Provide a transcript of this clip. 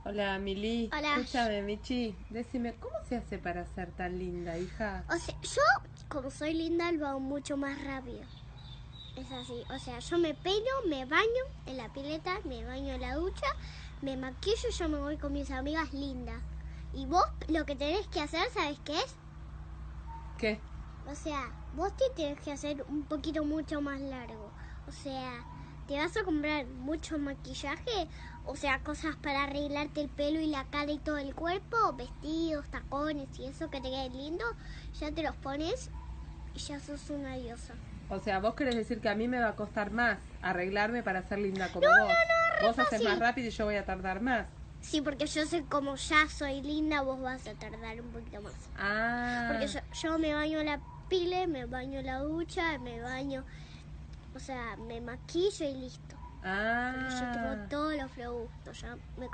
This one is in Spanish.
Hola, Mili. Hola. Escúchame, Michi. Decime, ¿cómo se hace para ser tan linda, hija? O sea, yo, como soy linda, lo hago mucho más rápido. Es así. O sea, yo me peino, me baño en la pileta, me baño en la ducha, me maquillo y yo me voy con mis amigas lindas. Y vos lo que tenés que hacer, ¿sabes qué es? ¿Qué? O sea, vos te tenés que hacer un poquito mucho más largo. O sea, te vas a comprar mucho maquillaje, o sea, cosas para arreglarte el pelo y la cara y todo el cuerpo, vestidos, tacones y eso que te quede lindo, ya te los pones y ya sos una diosa. O sea, vos querés decir que a mí me va a costar más arreglarme para ser linda como No, vos. no, no, re Vos haces fácil. más rápido y yo voy a tardar más. Sí, porque yo sé como ya soy linda, vos vas a tardar un poquito más. Ah. Porque yo me baño en la pile, me baño en la ducha, me baño, o sea, me maquillo y listo. Porque yo tengo Ah. todos los productos, ya me